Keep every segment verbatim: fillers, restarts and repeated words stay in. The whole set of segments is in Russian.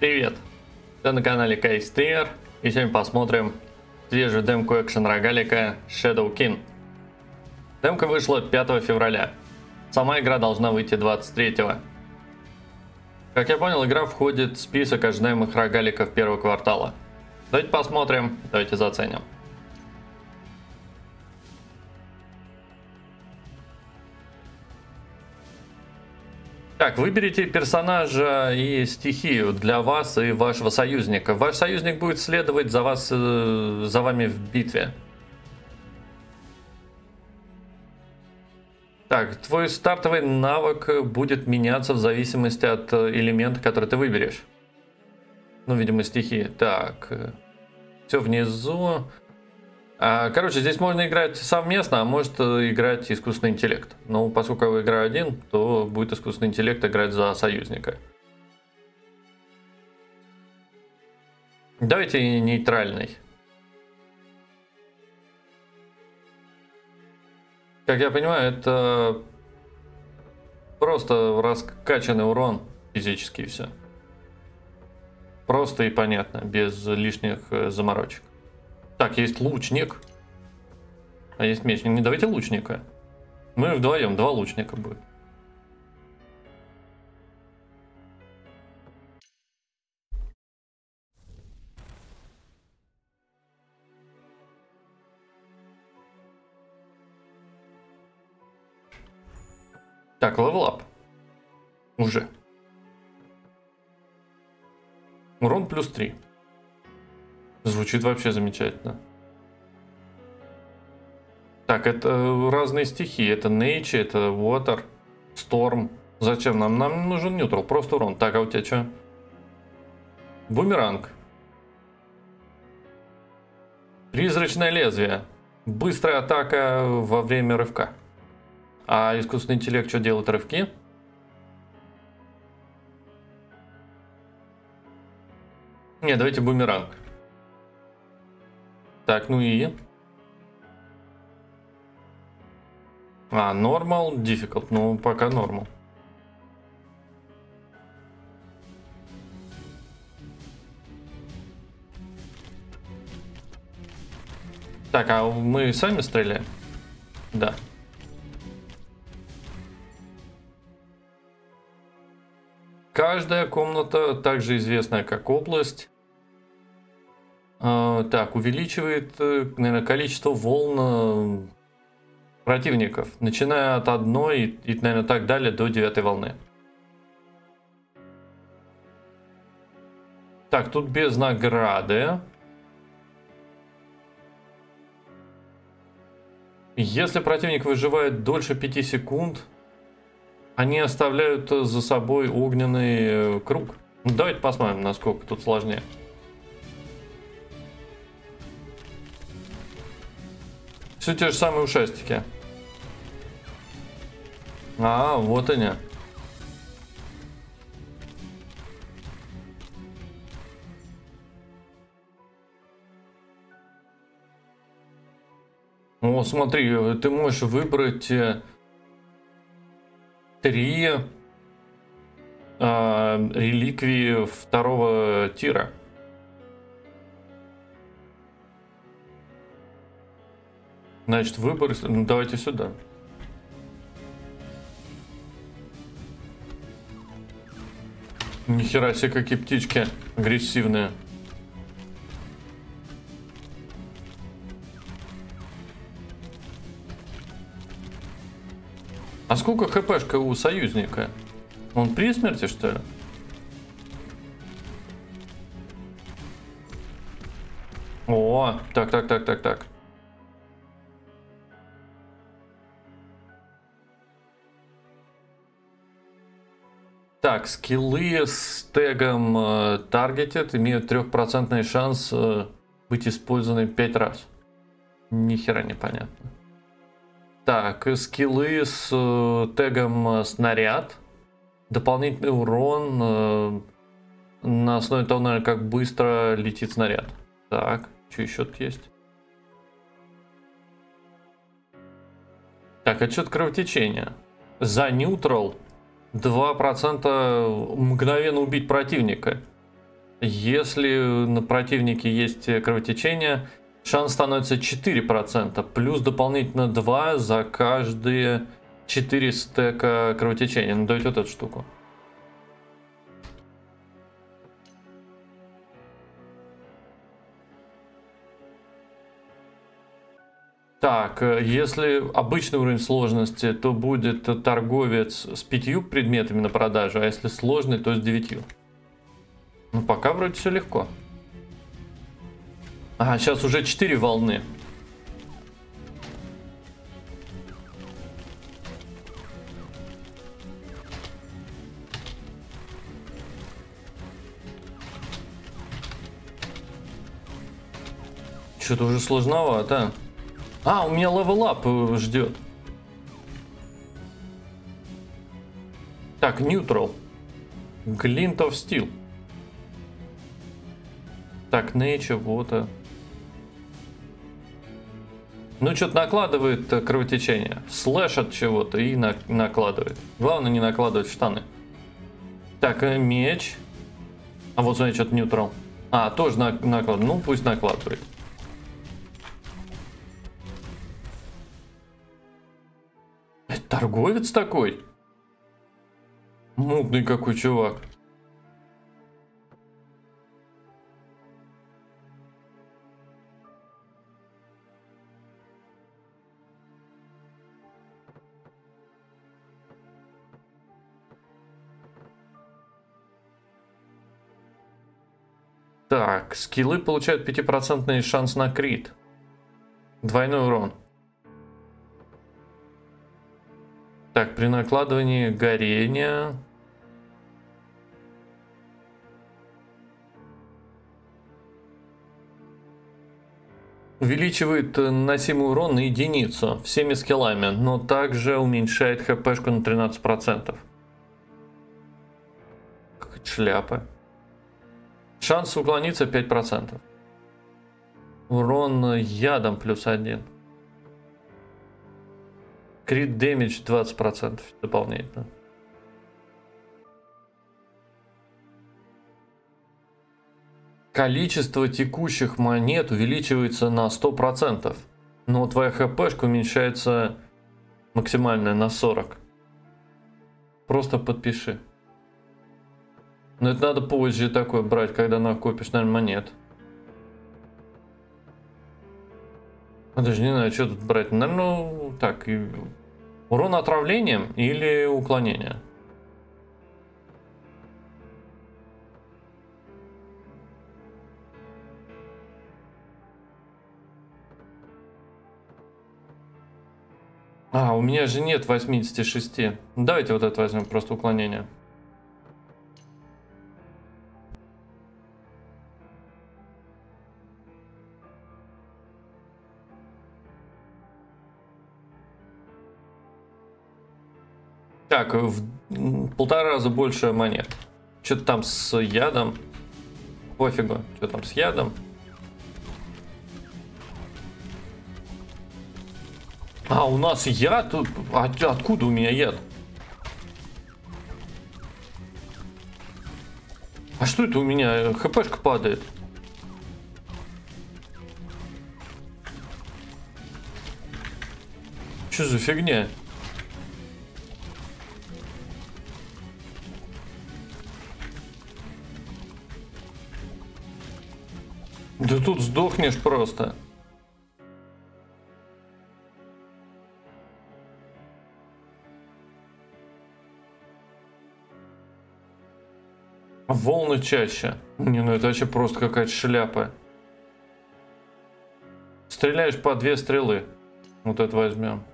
Привет! Ты на канале KStreamer, и сегодня посмотрим свежую демку экшен рогалика Shadow King. Демка вышла пятого февраля. Сама игра должна выйти двадцать третьего. Как я понял, игра входит в список ожидаемых рогаликов первого квартала. Давайте посмотрим, давайте заценим. Так, выберите персонажа и стихию для вас и вашего союзника. Ваш союзник будет следовать за вас, э, за вами в битве. Так, твой стартовый навык будет меняться в зависимости от элемента, который ты выберешь. Ну, видимо, стихии. Так, все внизу. А, короче, здесь можно играть совместно, а может играть искусственный интеллект. Но поскольку я играю один, то будет искусственный интеллект играть за союзника. Давайте нейтральный. Как я понимаю, это просто раскачанный урон физически, и все. Просто и понятно, без лишних заморочек. Так, есть лучник. А есть мечник. Не давайте лучника. Мы вдвоем, два лучника будет. Так, левелап. Уже. Урон плюс три. Звучит вообще замечательно. Так, это разные стихии. Это Nature, это Water, Storm. Зачем нам? Нам нужен нейтрал, просто урон. Так, а у тебя что? Бумеранг. Призрачное лезвие. Быстрая атака во время рывка. А искусственный интеллект что делает рывки? Не, давайте бумеранг. Так, ну и... А, normal, difficult. Ну, пока normal. Так, а мы сами стреляем? Да. Каждая комната, также известная как область, э, так, увеличивает, наверное, количество волн противников, начиная от одной и, наверное, так далее до девятой волны. Так, тут без награды. Если противник выживает дольше пяти секунд, они оставляют за собой огненный круг. Ну, давайте посмотрим, насколько тут сложнее. Все те же самые ушастики. А, вот они. О, смотри, ты можешь выбрать три э, реликвии второго тира. Значит, выбор... Ну, давайте сюда. Нихера себе, какие птички агрессивные. А сколько хпшка у союзника? Он при смерти, что ли? О, так, так, так, так, так. Так, скиллы с тегом э, Targeted имеют трехпроцентный шанс э, быть использованы пять раз. Ни хера непонятно. Так, скиллы с э, тегом э, Снаряд. Дополнительный урон э, на основе того, наверное, как быстро летит снаряд. Так, что еще тут есть? Так, отчет кровотечения. За нейтрал два процента мгновенно убить противника. Если на противнике есть кровотечение, шанс становится четыре процента, плюс дополнительно два за каждые четыре стека кровотечения. Ну, дает вот эту штуку. Так, если обычный уровень сложности, то будет торговец с пятью предметами на продажу, а если сложный, то с девятью. Ну, пока вроде все легко. А, сейчас уже четыре волны. Что-то уже сложновато. А, у меня левел-ап ждет. Так, neutral. Glint of Steel. Так, nature, вот. Ну, что-то накладывает кровотечение. Слэш от чего-то и на накладывает. Главное не накладывать в штаны. Так, меч. А вот смотри, что-то neutral. А, тоже на накладывает. Ну, пусть накладывает. Это торговец такой? Мутный какой чувак. Так, скиллы получают пять процентов шанс на крит. Двойной урон. Так, при накладывании горения... Увеличивает наносимый урон на единицу всеми скиллами, но также уменьшает хпшку на тринадцать процентов. Какая шляпа. Шанс уклониться пять процентов. Урон ядом плюс один. Крит дэмидж двадцать процентов дополнительно. Количество текущих монет увеличивается на сто процентов. Но твоя хпшка уменьшается максимальная на сорок. Просто подпиши. Но это надо позже такое брать, когда накопишь, наверное, монет. А даже не знаю, что тут брать. Наверное, ну, так. И... урон отравлением или уклонение? А, у меня же нет восьмидесяти шести. Давайте вот это возьмем, просто уклонение. Так, в полтора раза больше монет. Что-то там с ядом. Пофигу, что там с ядом. А, у нас яд? А, откуда у меня яд? А что это у меня? ХПшка падает. Что за фигня? Да тут сдохнешь просто. Волны чаще. Не, ну это вообще просто какая-то шляпа. Стреляешь по две стрелы. Вот это возьмем.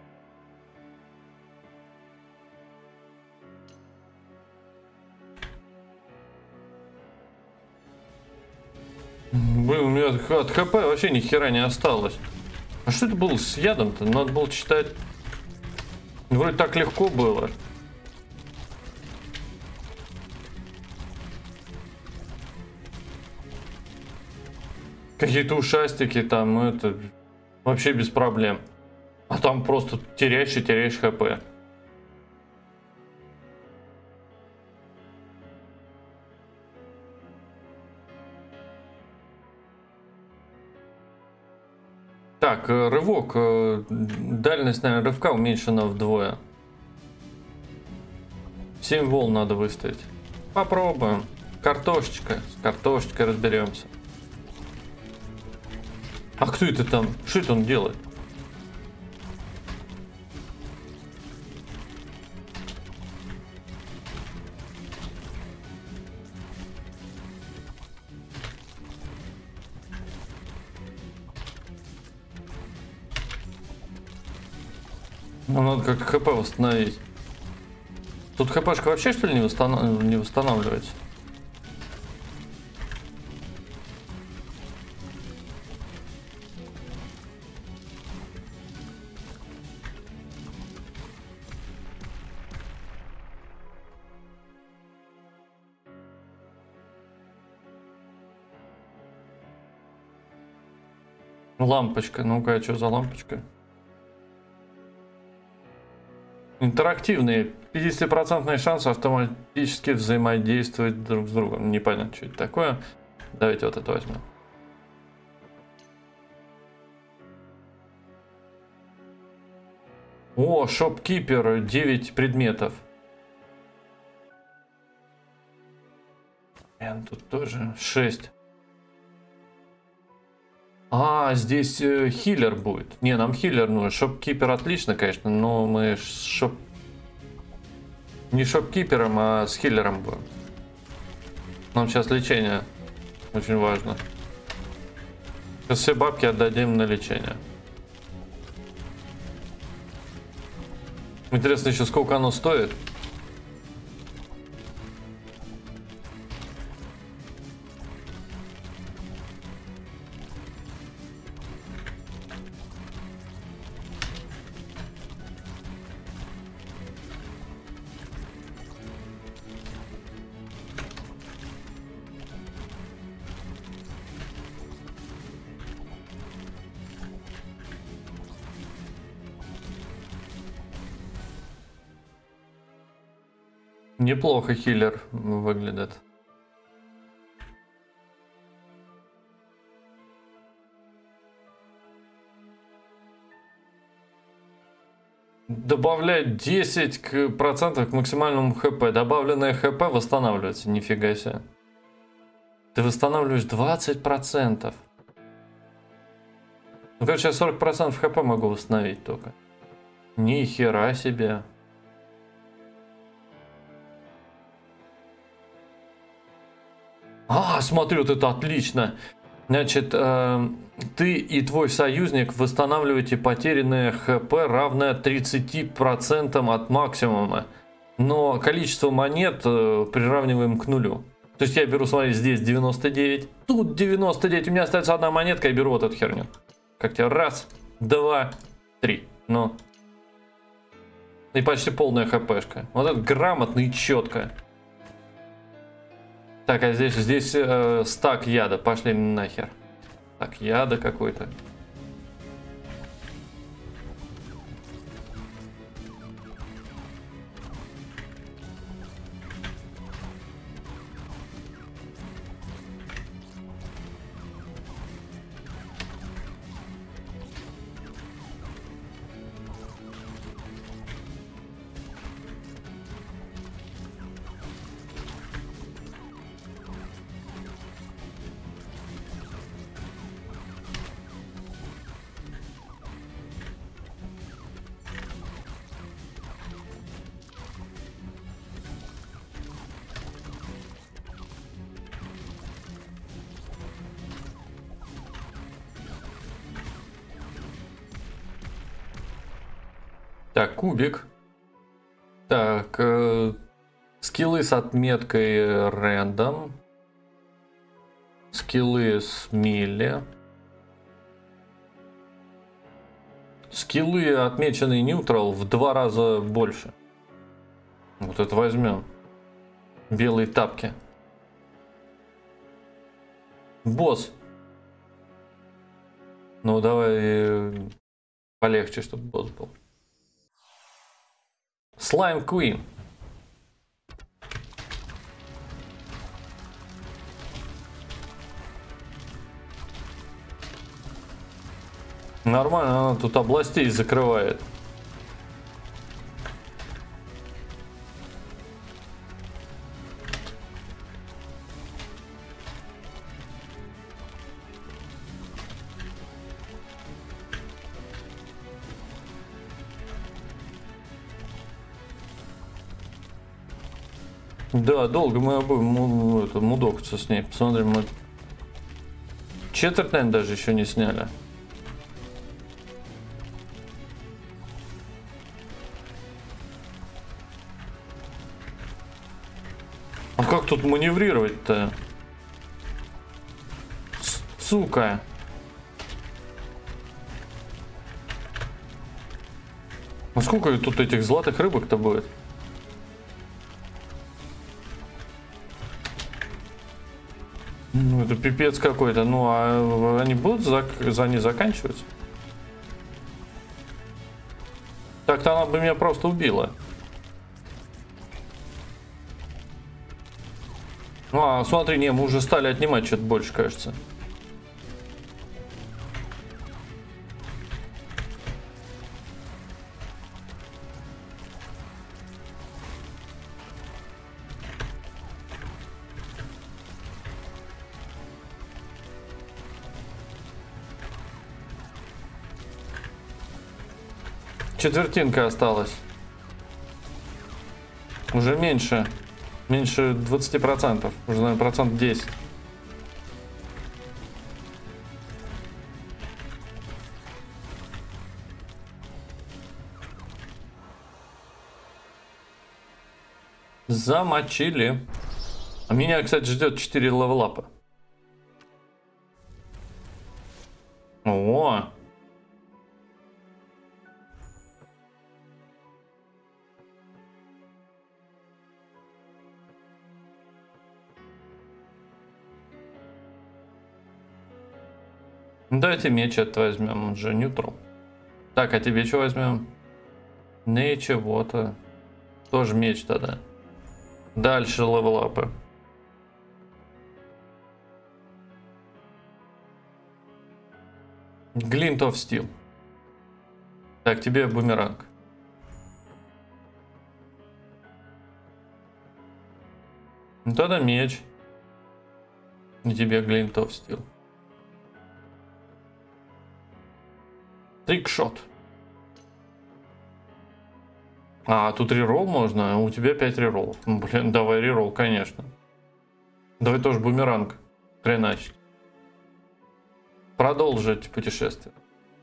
Блин, у меня от хп вообще ни хера не осталось. А что это было с ядом-то? Надо было читать. Вроде так легко было. Какие-то ушастики там, ну это вообще без проблем. А там просто теряешь и теряешь хп. рывок. Дальность, наверное, рывка уменьшена вдвое. семь волн надо выставить. Попробуем. Картошечка. С картошечкой разберемся. А кто это там? Что это он делает? Ну, надо как хп восстановить. Тут хпшка вообще, что ли, не, восстанов... не восстанавливается? Лампочка. Ну-ка, а что за лампочка? Интерактивные. пятьдесят процентов шанс автоматически взаимодействовать друг с другом. Непонятно, что это такое. Давайте вот это возьмем. О, шопкипер. девять предметов. Блин, тут тоже шесть. А, здесь э, хиллер будет. Не, нам хиллер нужен. Шопкипер отлично, конечно, но мы шоп... не шопкипером, а с хиллером будем. Нам сейчас лечение очень важно. Сейчас все бабки отдадим на лечение. Интересно еще, сколько оно стоит. Неплохо хиллер выглядит. Добавлять десять процентов к максимальному хп. Добавленное хп восстанавливается. Нифига себе. Ты восстанавливаешь двадцать процентов. Ну, короче, я сорок процентов хп могу восстановить только. Ни хера себе. А, смотри, вот это отлично. Значит, э, ты и твой союзник восстанавливаете потерянное хп, равное тридцати процентам от максимума. Но количество монет э, приравниваем к нулю. То есть я беру, смотри, здесь девяносто девять, тут девяносто девять. У меня остается одна монетка, я беру вот эту херню. Как тебе? Раз, два, три. Ну. И почти полная хпшка. Вот это грамотно и четко. Так, а здесь, здесь э, стак яда. Пошли нахер. Так, яда какой-то. Так, кубик. Так, э, скиллы с отметкой рандом. Скиллы с милли. Скиллы, отмеченные neutral, в два раза больше. Вот это возьмем. Белые тапки. Босс. Ну давай полегче, чтобы босс был. Slime Queen. Нормально, она тут областей закрывает. Да, долго мы будем это, мудокаться с ней. Посмотрим, мы четверть, наверное, даже еще не сняли. А как тут маневрировать-то? Сука. А сколько тут этих золотых рыбок-то будет? Ну, это пипец какой-то. Ну, а они будут за, за ней заканчиваться? Так-то она бы меня просто убила. Ну, а смотри, не, мы уже стали отнимать что-то больше, кажется. Четвертинка осталась. Уже меньше. Меньше двадцати процентов. Уже, наверное, процент десять. Замочили. А меня, кстати, ждет четыре левелапа. О! Давайте меч это возьмем, он же neutral. Так, а тебе что возьмем? Ничего-то. Тоже меч тогда. Дальше левелапы. Glint of Steel. Так, тебе бумеранг. Ну тогда меч. И тебе Glint of Steel. Трикшот. А, тут реролл можно? У тебя пять рероллов. Ну, блин, давай реролл, конечно. Давай тоже бумеранг. Хреначить. Продолжить путешествие.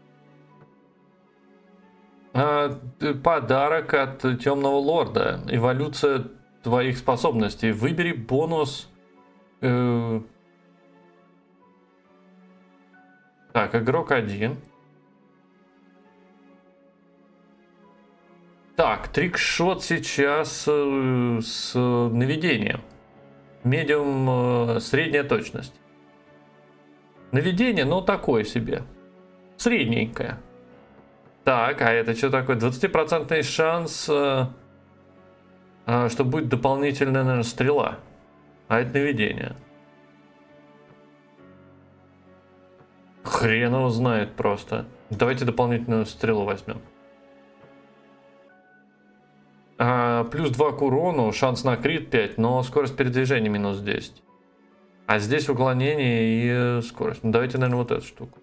А, подарок от Темного Лорда. Эволюция твоих способностей. Выбери бонус. Э... Так, игрок один. Так, трикшот сейчас э, с наведением. Медиум э, средняя точность. Наведение, ну такое себе. Средненькое. Так, а это что такое? двадцатипроцентный шанс, э, э, что будет дополнительная, наверное, стрела. А это наведение. Хрен его знает просто. Давайте дополнительную стрелу возьмем. А, плюс два к урону, шанс на крит пять, но скорость передвижения минус десять. А здесь уклонение и скорость. Ну, давайте, наверное, вот эту штуку.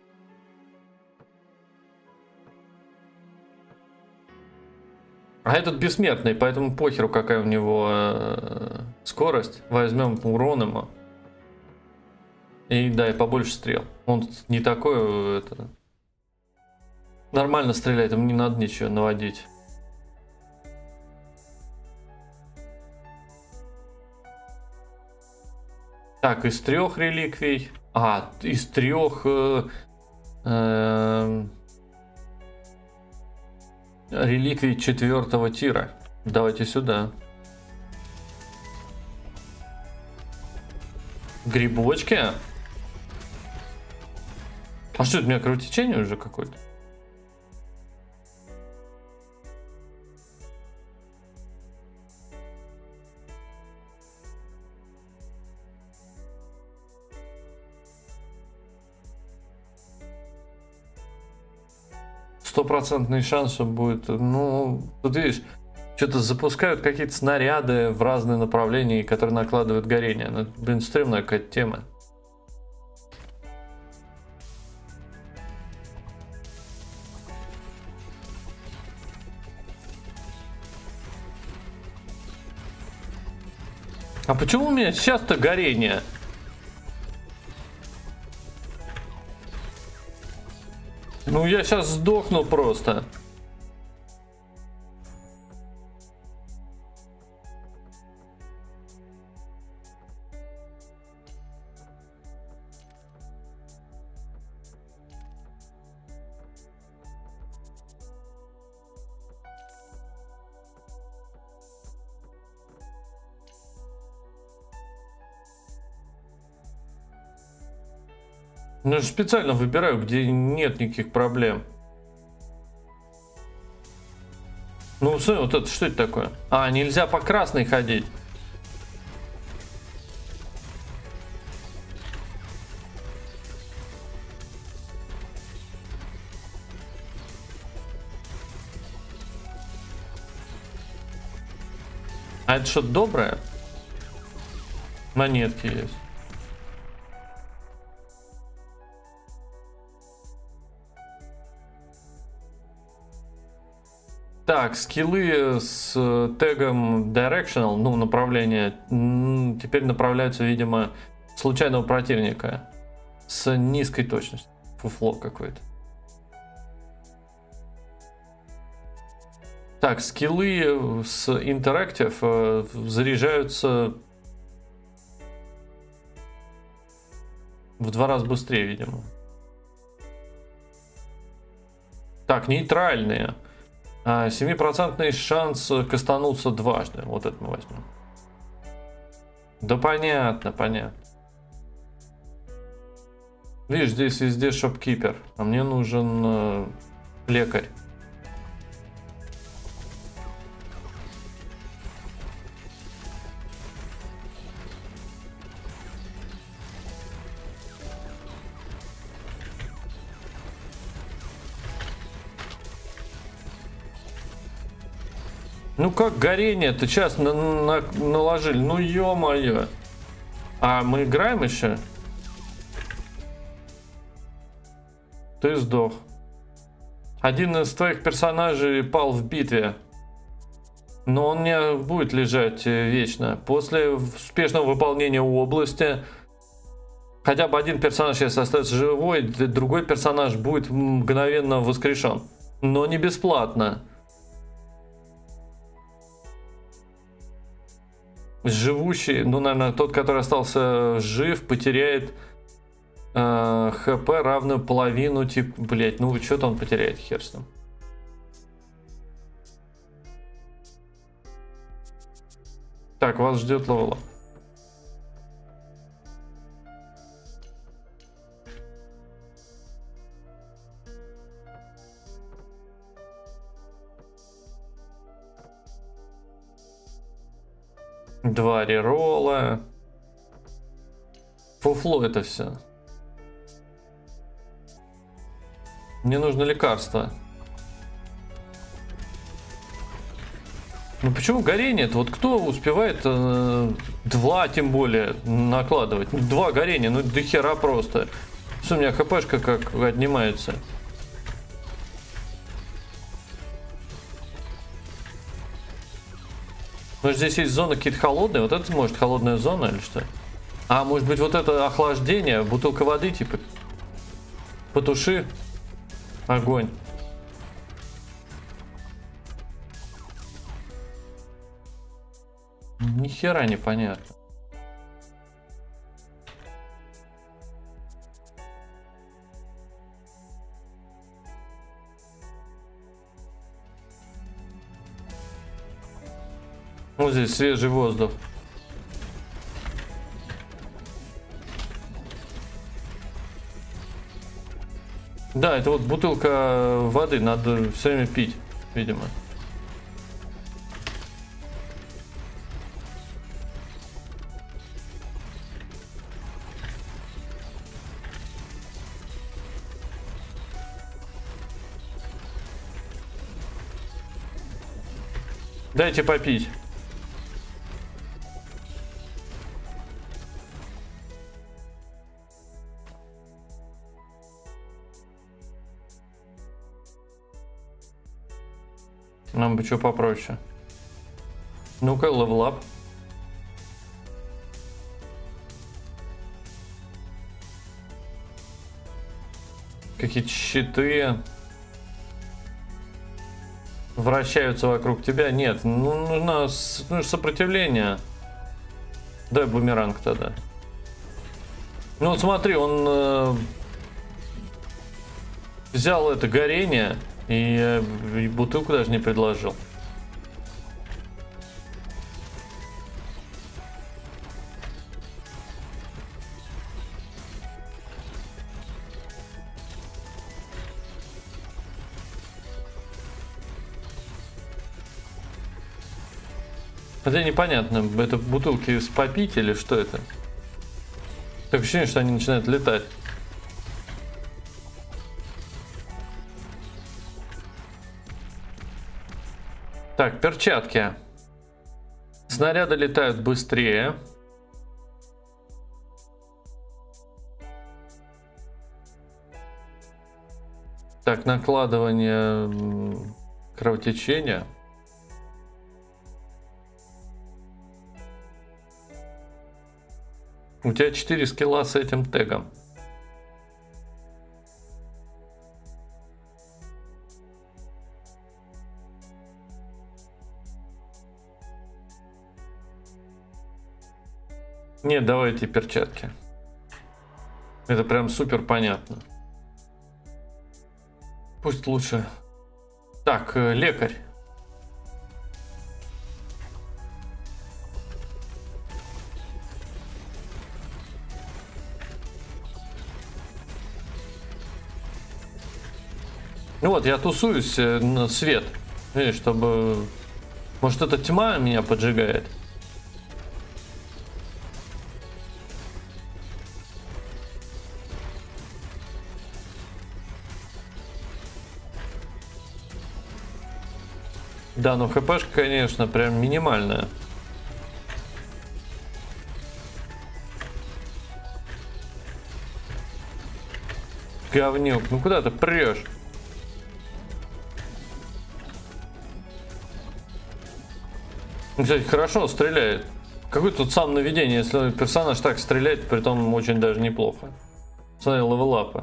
А этот бессмертный, поэтому похеру, какая у него э, скорость. Возьмем урон ему. И да, и побольше стрел. Он не такой, это... Нормально стреляет, ему не надо ничего наводить. Так, из трех реликвий. А, из трех э, э, реликвий четвертого тира. Давайте сюда. Грибочки. А что это, у меня кровотечение уже какое-то? стопроцентный шанс, что будет. Ну, тут видишь, что-то запускают какие-то снаряды в разные направления, которые накладывают горение. Ну, блин, стрёмная какая-то тема. А почему у меня сейчас-то горение? Ну я сейчас сдохну просто. Ну, я же специально выбираю, где нет никаких проблем. Ну, смотри, вот это, что это такое? А, нельзя по красной ходить. А это что-то доброе? Монетки есть. Так, скиллы с тегом Directional, ну, направление, теперь направляются, видимо, случайного противника с низкой точностью. Фуфло какое-то. Так, скиллы с Interactive заряжаются в два раза быстрее, видимо. Так, нейтральные. семипроцентный шанс кастануться дважды. Вот это мы возьмем. Да понятно, понятно. Видишь, здесь везде шопкипер. А мне нужен э, лекарь. Ну как горение-то сейчас на на наложили? Ну ё-моё. А мы играем еще? Ты сдох. Один из твоих персонажей пал в битве. Но он не будет лежать вечно. После успешного выполнения области хотя бы один персонаж, если остается живой, другой персонаж будет мгновенно воскрешен. Но не бесплатно. Живущий, ну, наверное, тот, который остался жив, потеряет э, хп равную половину, типа, блять, ну, что-то он потеряет, хер с ним. Так, вас ждет левел. Два реролла. Фуфло это все. Мне нужно лекарство. Ну почему горение-то? Вот кто успевает э, два, тем более, накладывать? Два горения, ну до хера просто. Что у меня хпшка как отнимается? Может, здесь есть зона какие-то холодные? Вот это может холодная зона или что? А, может быть, вот это охлаждение, бутылка воды, типа. Потуши огонь. Ни хера не понятно. Вот здесь свежий воздух. Да, это вот бутылка воды, надо все время пить, видимо. Дайте попить. Нам бы что попроще. Ну-ка, левелап. Какие-то щиты вращаются вокруг тебя. Нет, ну, нужно, нужно сопротивление. Дай бумеранг тогда. Ну вот смотри, он э, взял это горение и, э, и бутылку даже не предложил. Хотя непонятно, это бутылки с попить или что это? Такое ощущение, что они начинают летать. Так, перчатки. Снаряды летают быстрее. Так, накладывание кровотечения. У тебя четыре скилла с этим тегом. Нет, давайте перчатки. Это прям супер понятно. Пусть лучше. Так, лекарь. Ну вот, я тусуюсь на свет. Видишь, чтобы... Может, эта тьма меня поджигает? Да, ну хпшка, конечно, прям минимальная. Говнюк, ну куда ты прешь? Кстати, хорошо стреляет. Какой тут сам наведение, если персонаж так стреляет, при том очень даже неплохо. Смотри, левелапы.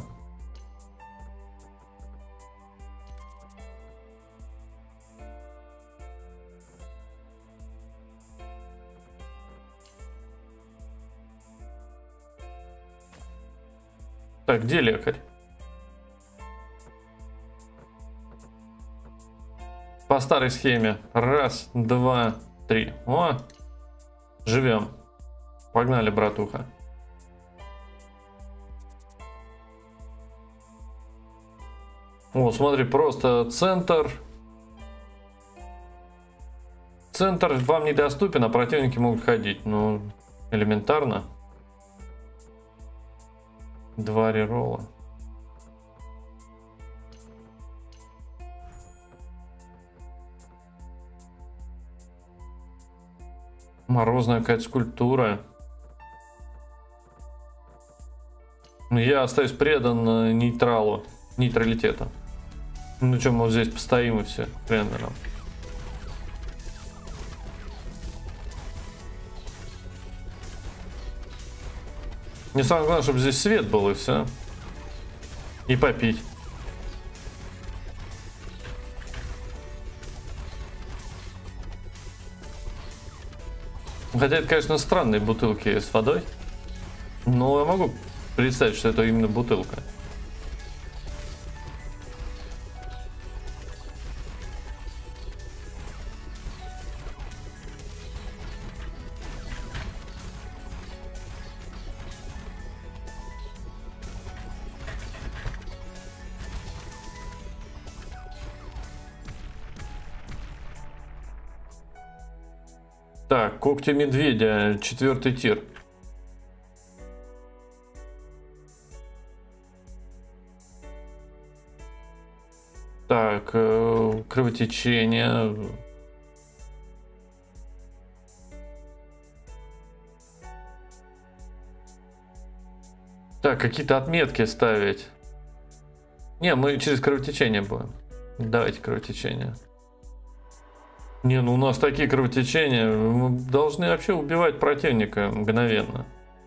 Так, где лекарь? По старой схеме. Раз, два, три. О, живем. Погнали, братуха. О, смотри, просто центр. Центр вам недоступен, а противники могут ходить. Ну, элементарно. Два реролла. Морозная какая-то скульптура. Я остаюсь предан нейтралу, нейтралитету. Ну что, мы вот здесь постоим и все. Хрен нам. Мне самое главное, чтобы здесь свет был и все. И попить. Хотя это, конечно, странные бутылки с водой. Но я могу представить, что это именно бутылка. Так, когти медведя, четвертый тир. Так, э, кровотечение. Так, какие-то отметки ставить. Не, мы через кровотечение будем. Давайте кровотечение. Не, ну у нас такие кровотечения. Мы должны вообще убивать противника мгновенно.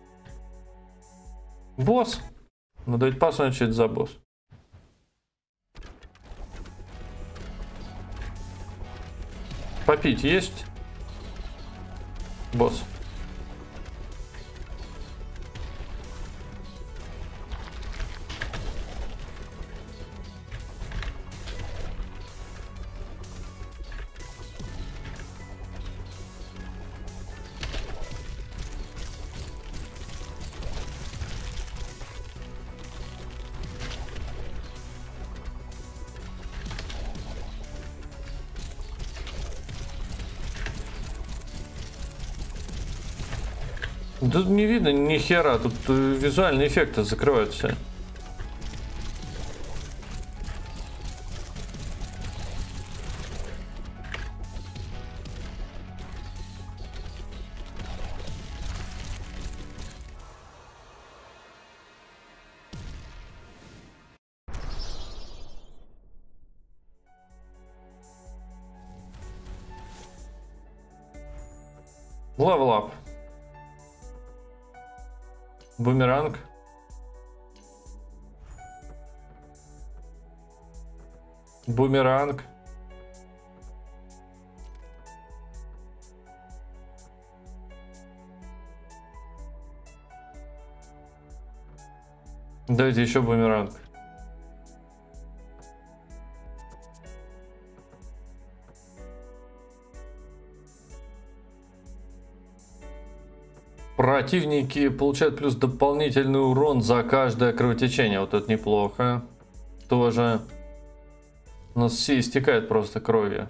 Босс? Ну давайте посмотрим, что это за босс. Попить есть? Босс. Тут не видно ни хера, тут э, визуальные эффекты закрывают все. Level up. Бумеранг. Бумеранг. Давайте еще бумеранг. Противники получают плюс дополнительный урон за каждое кровотечение. Вот это неплохо. Тоже. У нас все истекают просто кровью.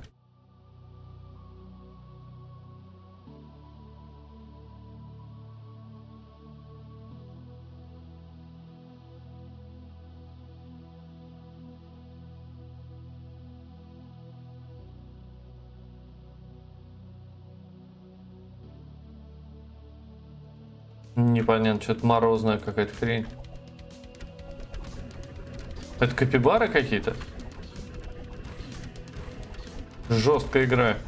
Непонятно, что-то морозная какая-то хрень. Это капибары какие-то? Жесткая игра.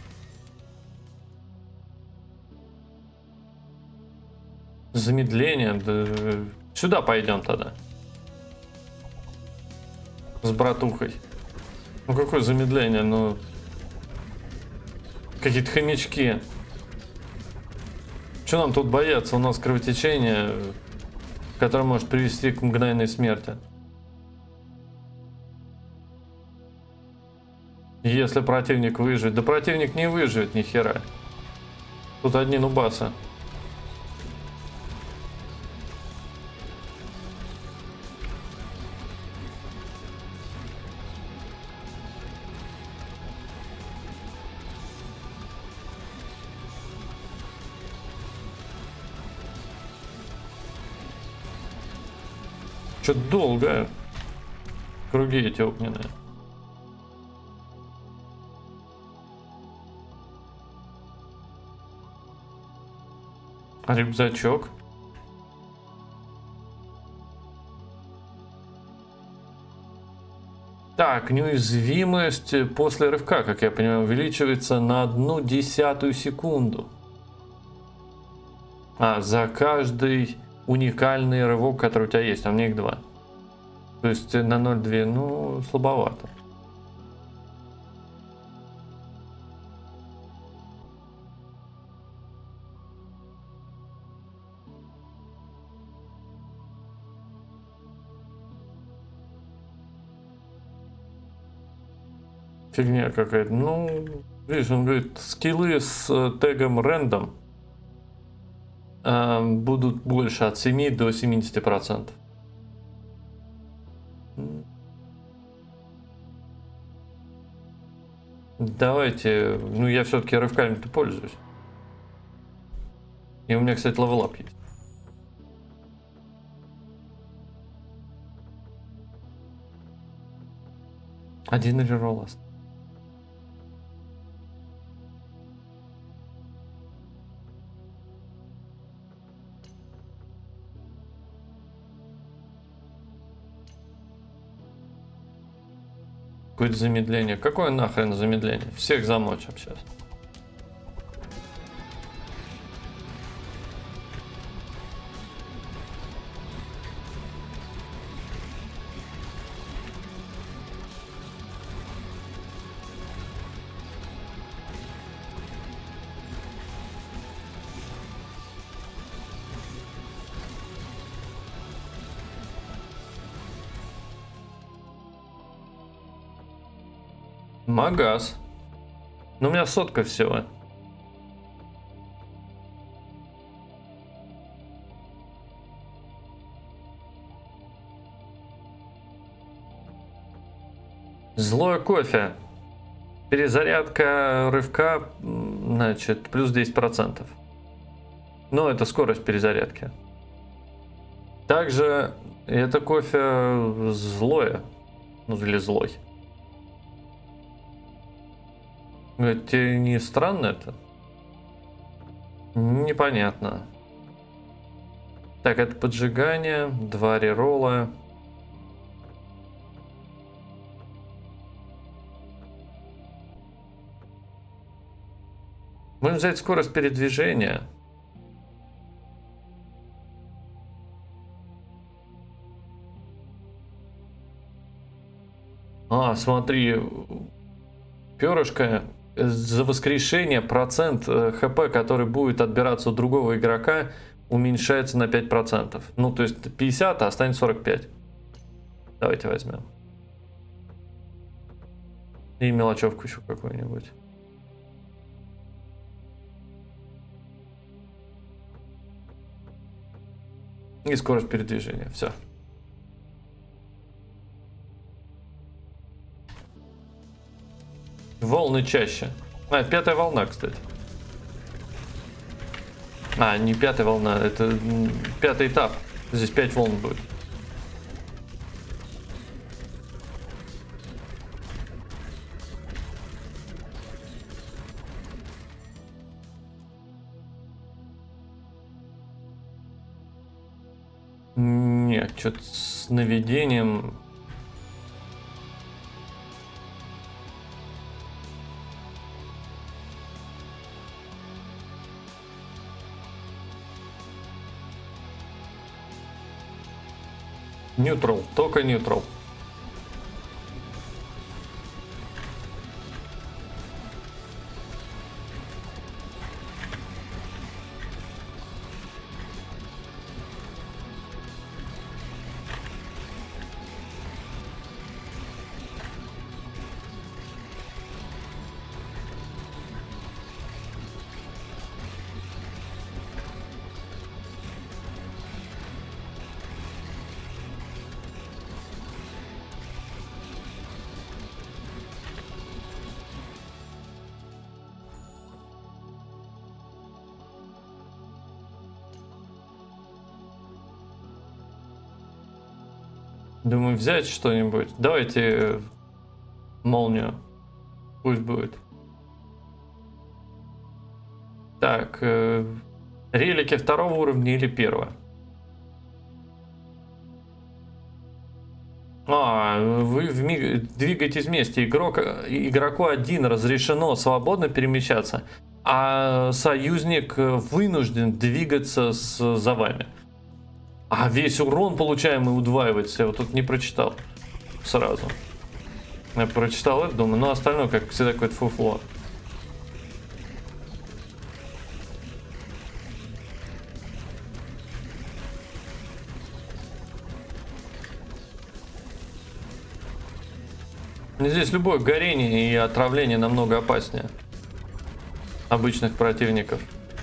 Замедление. Да... Сюда пойдем тогда. С братухой. Ну какое замедление? Ну какие-то хомячки. Что нам тут бояться? У нас кровотечение, которое может привести к мгновенной смерти. Если противник выживет. Да противник не выживет ни хера. Тут одни нубасы. Что-то долго. Круги эти огненные. Рюкзачок. Так, неуязвимость после рывка, как я понимаю, увеличивается на одну десятую секунду. А, за каждый уникальный рывок, который у тебя есть, а у меня их два. То есть на ноль целых две, ну, слабовато. Фигня какая-то. Ну, видишь, он говорит, скиллы с тегом random э, будут больше от семи до семидесяти процентов. Давайте, ну я все-таки рывками-то пользуюсь. И у меня, кстати, левелап есть. Один реролл остался. Какое-то замедление. Какое нахрен замедление? Всех замочим сейчас. Магаз. Но у меня сотка всего. Злое кофе. Перезарядка рывка, значит, плюс десять процентов. Но это скорость перезарядки. Также это кофе злое. Ну, или злой. Тебе не странно это? Непонятно. Так, это поджигание, два реролла. Можно взять скорость передвижения. А, смотри, перышко. За воскрешение процент хп, который будет отбираться у другого игрока, уменьшается на пять процентов. Ну, то есть пятьдесят, а останется сорок пять. Давайте возьмем. И мелочевку еще какую-нибудь. И скорость передвижения. Все. Волны чаще. А, пятая волна, кстати. А, не пятая волна, это пятый этап. Здесь пять волн будет. Нет, что-то с наведением... Нейтрал, только нейтрал. Думаю, взять что-нибудь. Давайте молнию. Пусть будет. Так. Э, релики второго уровня или первого? А, вы вмиг... двигаетесь вместе. Игрок... Игроку один разрешено свободно перемещаться, а союзник вынужден двигаться с... за вами. А весь урон получаемый удваивается. Я вот тут не прочитал сразу. Я прочитал это, думаю, но остальное, как всегда, какое-то фуфло. Здесь любое горение и отравление намного опаснее обычных противников.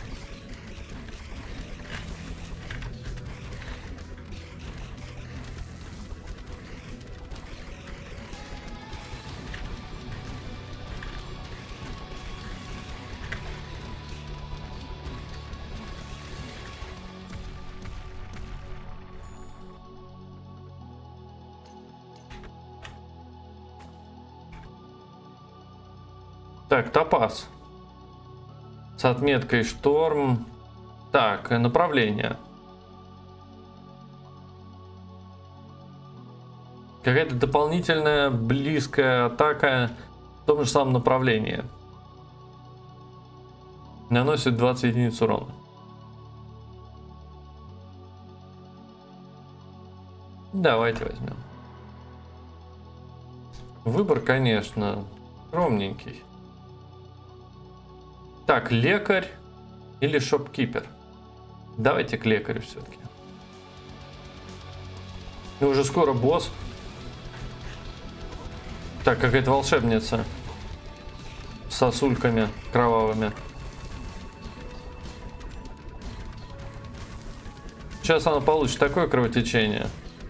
Так, топаз. С отметкой шторм. Так, направление. Какая-то дополнительная близкая атака в том же самом направлении. Наносит двадцать единиц урона. Давайте возьмем. Выбор, конечно, скромненький. Так, лекарь или шопкипер? Давайте к лекарю все-таки. И уже скоро босс. Так, какая-то волшебница. С сосульками кровавыми. Сейчас она получит такое кровотечение.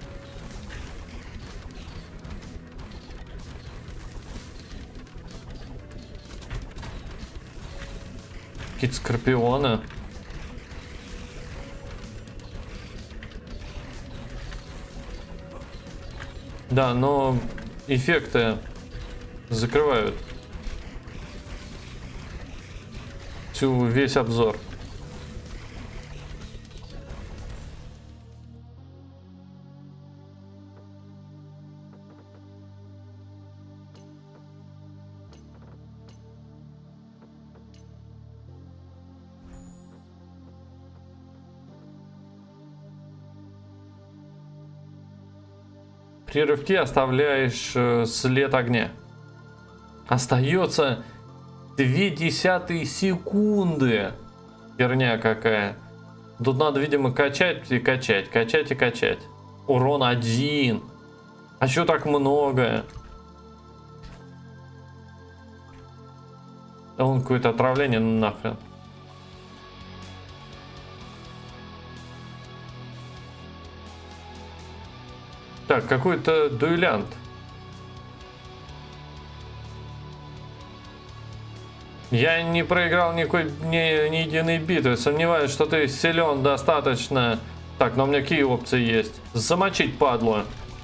Какие-то скорпионы. Да, но эффекты закрывают всю, весь обзор. При рывке оставляешь э, след огня. Остается две десятые секунды. Херня какая. Тут надо, видимо, качать и качать, качать и качать. Урон один. А чё так много? Да он какое-то отравление нахрен. Так, какой-то дуэлянт. Я не проиграл никакой, ни, ни единой битвы. Сомневаюсь, что ты силен достаточно. Так, но у меня какие опции есть? Замочить падлу.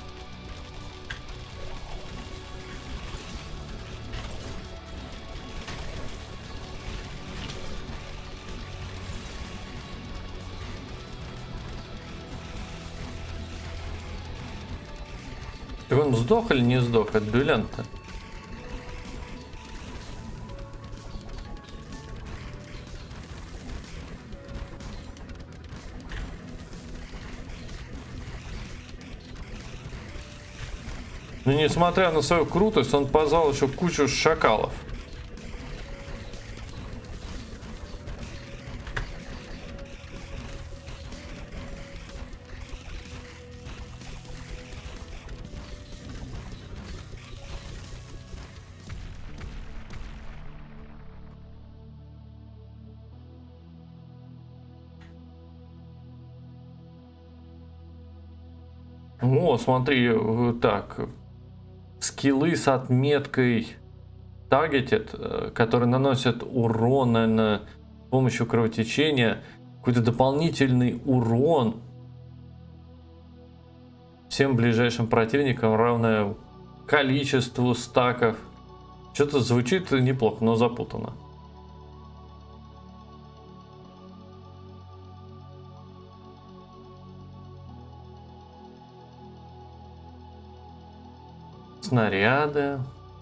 Так он сдох или не сдох от дуэлянта? Но несмотря на свою крутость, он позвал еще кучу шакалов. О, смотри, так. Скиллы с отметкой Targeted, которые наносят урон, наверное, с помощью кровотечения. Какой-то дополнительный урон всем ближайшим противникам, равное количеству стаков. Что-то звучит неплохо, но запутанно. Снаряды.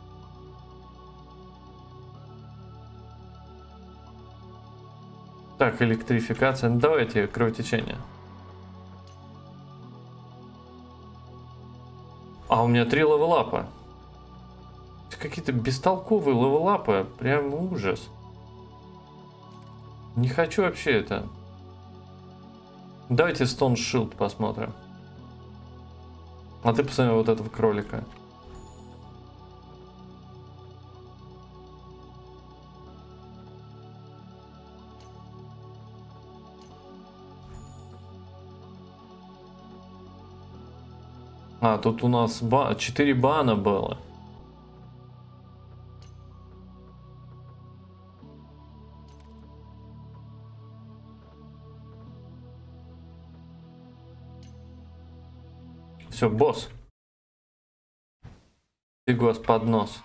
Так, электрификация. Ну, давайте кровотечение. А у меня три левелапа. Какие-то бестолковые левелапы. Прям ужас. Не хочу вообще это. Давайте Stone Shield посмотрим. А ты посмотри вот этого кролика. А, тут у нас ба четыре бана было. Все, босс. Фигос под нос.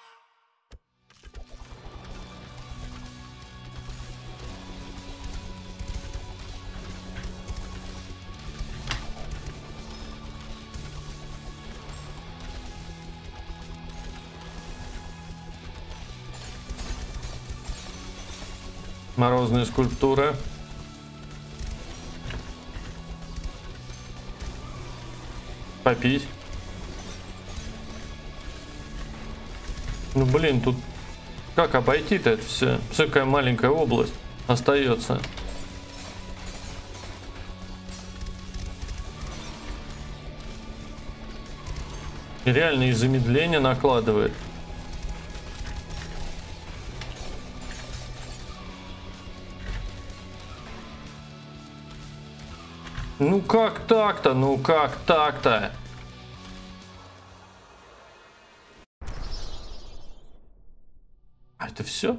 Морозные скульптуры. Попить. Ну блин, тут как обойти-то это все? Всякая маленькая область остается. И реально и замедление накладывает. Ну как так-то? Ну как так-то? А это все?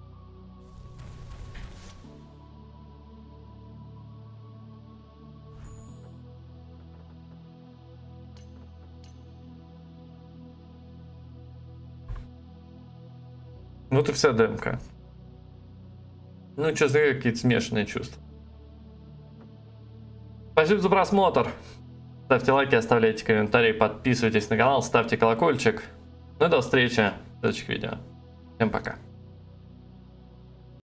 Вот и вся демка. Ну, честно говоря, какие-то смешанные чувства. Спасибо за просмотр. Ставьте лайки, оставляйте комментарии, подписывайтесь на канал, ставьте колокольчик. Ну и до встречи в следующих видео. Всем пока.